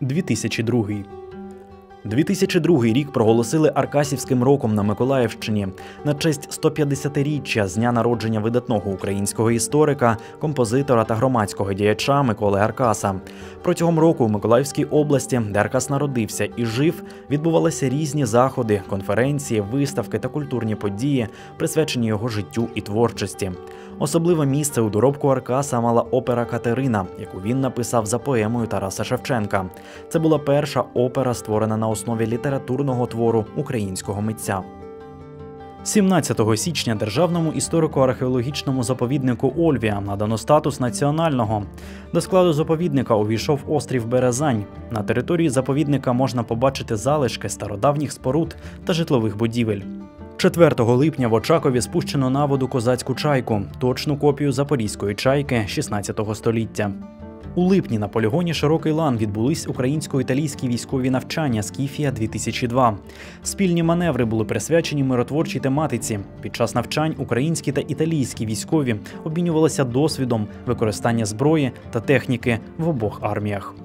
2002. 2002 рік проголосили Аркасівським роком на Миколаївщині на честь 150-річчя з дня народження видатного українського історика, композитора та громадського діяча Миколи Аркаса. Протягом року у Миколаївській області, де Аркас народився і жив, відбувалися різні заходи, конференції, виставки та культурні події, присвячені його життю і творчості. Особливе місце у доробку Аркаса мала опера «Катерина», яку він написав за поемою Тараса Шевченка. Це була перша опера, створена на основі літературного твору українського митця. 17 січня Державному історико-археологічному заповіднику Ольвія надано статус національного. До складу заповідника увійшов острів Березань. На території заповідника можна побачити залишки стародавніх споруд та житлових будівель. 4 липня в Очакові спущено на воду козацьку чайку, точну копію запорізької чайки 16 століття. У липні на полігоні «Широкий лан» відбулись українсько-італійські військові навчання «Скіфія-2002». Спільні маневри були присвячені миротворчій тематиці. Під час навчань українські та італійські військові обмінювалися досвідом використання зброї та техніки в обох арміях.